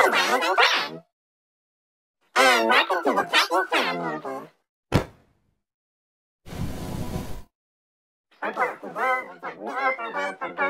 Welcome to the Pet Fan movie. Across the world, there's a